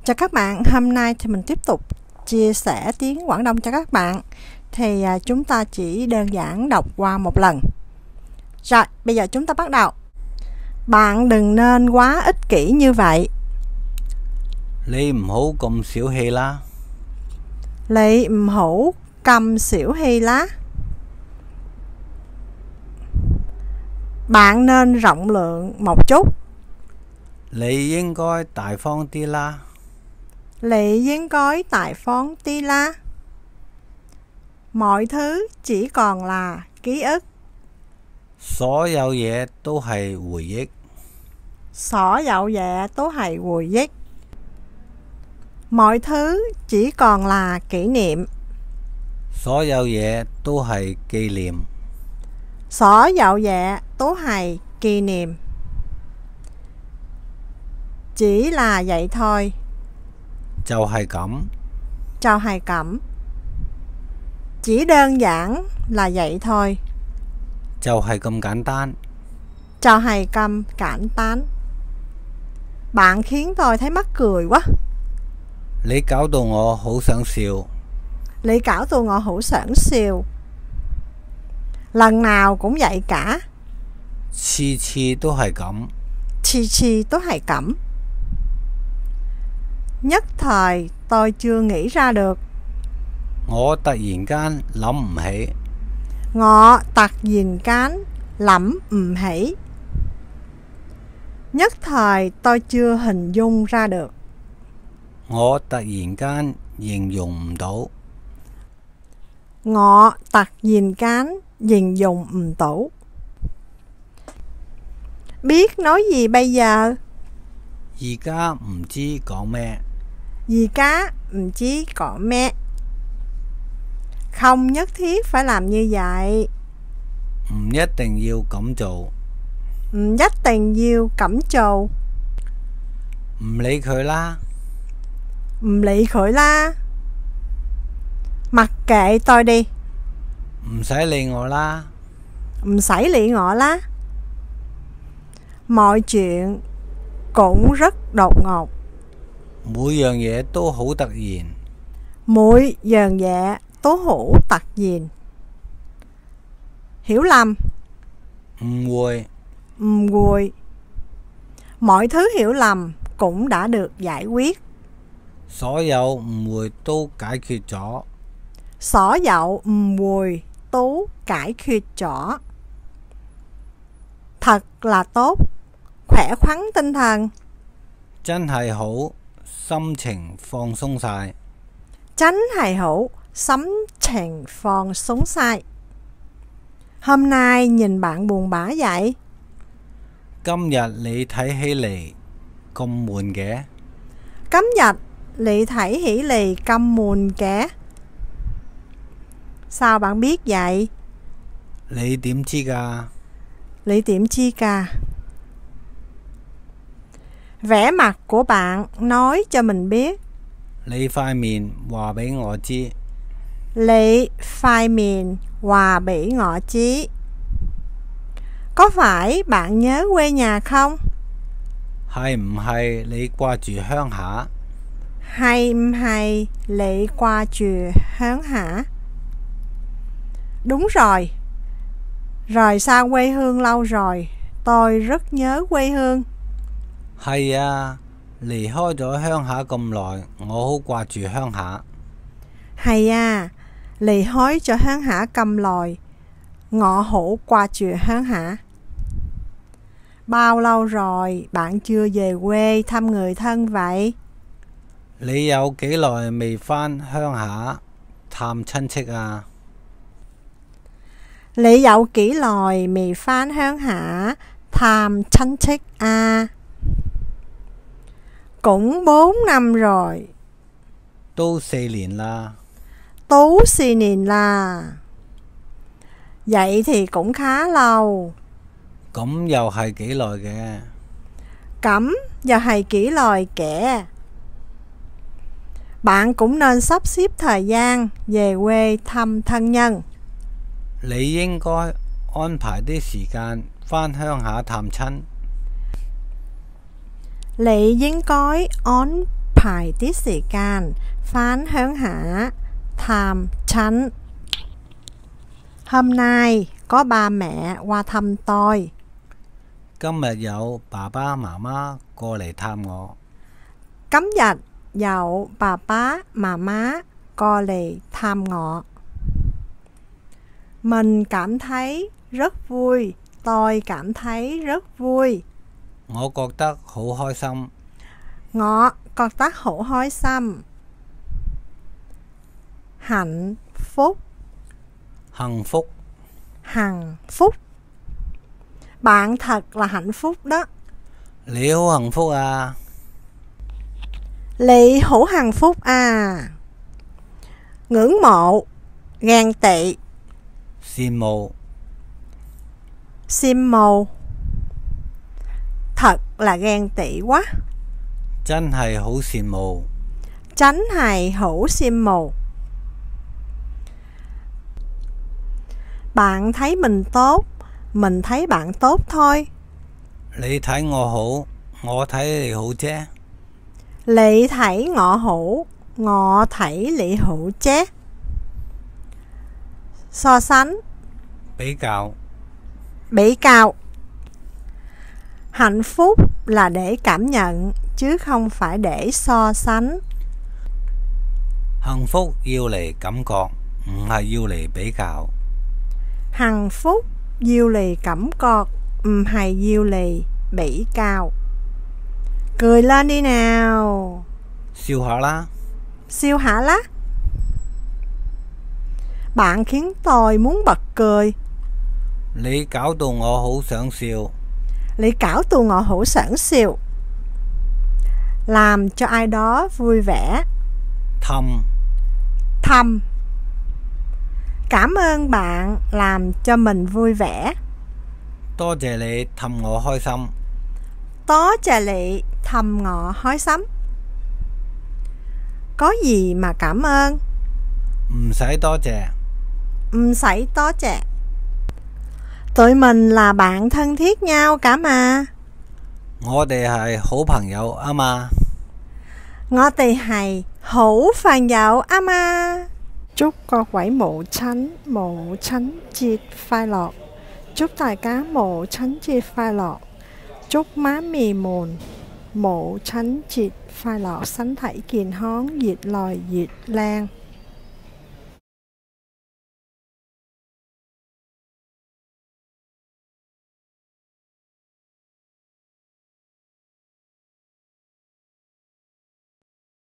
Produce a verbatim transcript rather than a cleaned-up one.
Chào các bạn, hôm nay thì mình tiếp tục chia sẻ tiếng Quảng Đông cho các bạn. Thì à, chúng ta chỉ đơn giản đọc qua một lần. Rồi, bây giờ chúng ta bắt đầu. Bạn đừng nên quá ích kỷ như vậy. 你唔好咁小氣啦。 Lị唔hữu cầm xỉu hy lá. Bạn nên rộng lượng một chút. 你應該大方啲啦。 Lị應該大方啲啦. Mọi thứ chỉ còn là ký ức. 所有嘢都係回憶。 Sở dậu dạ tố hài hồi ức. Mọi thứ chỉ còn là kỷ niệm. 所有嘢都係紀念。 Sở dậu dạ tố hài kỷ niệm. Chỉ là vậy thôi. 就係咁。 Cho hài cẩm. Chỉ đơn giản là vậy thôi. 就係咁簡單。 Cho hài câm cản tán. Bạn khiến tôi thấy mắc cười quá. 你搞到我好想笑。 Lý cảo tôi ngọ hữu sẵn siêu. Lần nào cũng vậy cả. 次次都係咁。 Chi chi tố hài cẩm. Nhất thời tôi chưa nghĩ ra được. 我突然間諗唔起。 Ngọ tặc dìn cán lẫm ừm hỉ. Nhất thời tôi chưa hình dung ra được. 我突然間形容唔到。 Ngọ tặc dìn cán dìn dùng ừm tủ. Biết nói gì bây giờ? 而家唔知講咩。 Gì cá ừm chí cỏ mẹ. Không nhất thiết phải làm như vậy. 唔一定要咁做。 Ừm dắt tiền diêu cẩm trầu. 唔理佢啦。 Ừm lị khởi la. Mặc kệ tôi đi. 唔使理我啦。 Ừm sảy lị ngọ lá. Mọi chuyện cũng rất đột ngột. 每樣嘢都好突然。 Mỗi dần dạ tố hữu tặc dìn. Hiểu lầm. 誤會。 Ừm gùi. Mọi thứ hiểu lầm cũng đã được giải quyết. 所有誤會都解決咗。 Sở dậu ừm gùi tú cải khuyệt trỏ. Thật là tốt. Khỏe khoắn tinh thần. 真係好，心情放鬆晒。 Tránh hài hữu. Sấm chèn phòn sống sai. Hôm nay nhìn bạn buồn bã vậy. 今日你睇起嚟咁悶嘅。 Cấm dạch. Lị thảy hỉ lì căm mùn kẻ. Sao bạn biết vậy? 你點知㗎？ Lị tiệm chi ca. Vẻ mặt của bạn nói cho mình biết. 你塊面話俾我知。 Lị phai miền hòa bỉ ngọ chí. Có phải bạn nhớ quê nhà không? 係唔係你掛住鄉下？ Hay hay lị qua chùa hớn hả? Đúng rồi. Rời xa quê hương lâu rồi. Tôi rất nhớ quê hương. 係啊，離開咗鄉下咁耐，我好掛住鄉下。 Hay à, lì hói cho hớn hả cầm lòi. Ngọ hổ qua chùa hớn hả. Bao lâu rồi bạn chưa về quê thăm người thân vậy? 你有幾耐未返鄉下探親戚啊？ Lì dậu kỹ lòi mì phan hớn hả tham chánh chích à. Cũng bốn năm rồi. 都四年啦。 Tú xì nìn là. Vậy thì cũng khá lâu. 咁又係幾耐嘅？ Cẩm giờ hay kỹ lòi kẻ. Bạn cũng nên sắp xếp thời gian về quê thăm thân nhân. 你應該安排啲時間返鄉下探親。 Lị dính cói ón 排啲時間返鄉下探親. Hôm nay có ba mẹ qua thăm tôi. 今日有爸爸媽媽過嚟探我。 今日有爸爸媽媽過嚟探我. Mình cảm thấy rất vui. Tôi cảm thấy rất vui. 我覺得好開心。 我覺得好開心. Hạnh phúc. 幸福。 Hạnh phúc. Bạn thật là hạnh phúc đó. 你好幸福啊。 Lị hữu hạnh phúc à. Ngưỡng mộ. Ghen tị. 羨慕。 Sim màu. Thật là ghen tị quá. 真係好羨慕。 Tránh hài hữu sim màu. Bạn thấy mình tốt. Mình thấy bạn tốt thôi. 你睇我好，我睇你好啫。 Lị thấy ngọ hữu. Ngọ thấy lị hữu chế. So sánh. 比較。 Bị cao. Hạnh phúc là để cảm nhận chứ không phải để so sánh. 幸福要嚟感覺，唔係要嚟比較。 Hạnh phúc diêu lì cẩm cọt, ừm hài diêu lì bỉ cao. Cười lên đi nào. Siêu hả lá. Siêu hả lá. Bạn khiến tôi muốn bật cười. 你搞到我好想笑。 Lý cảo tu ngọ hữu sẵn siêu. Làm cho ai đó vui vẻ. Thăm. Thăm. Cảm ơn bạn làm cho mình vui vẻ. 多謝你氹我開心。 Tó trà lị thầm ngọ hói sắm. Có gì mà cảm ơn. 唔使多謝。 Ừm sảy tó trà. Tụi mình là bạn thân thiết nhau cả mà. 我哋係好朋友啊嘛。 Ngọ tì hầy hữu phàn dạo á ma. Chúc各位母親母親節快樂. Chúc đại ca母親節快樂. Chúc má mì mùn母親節快樂, thân thể健康, diệt lòi diệt lan.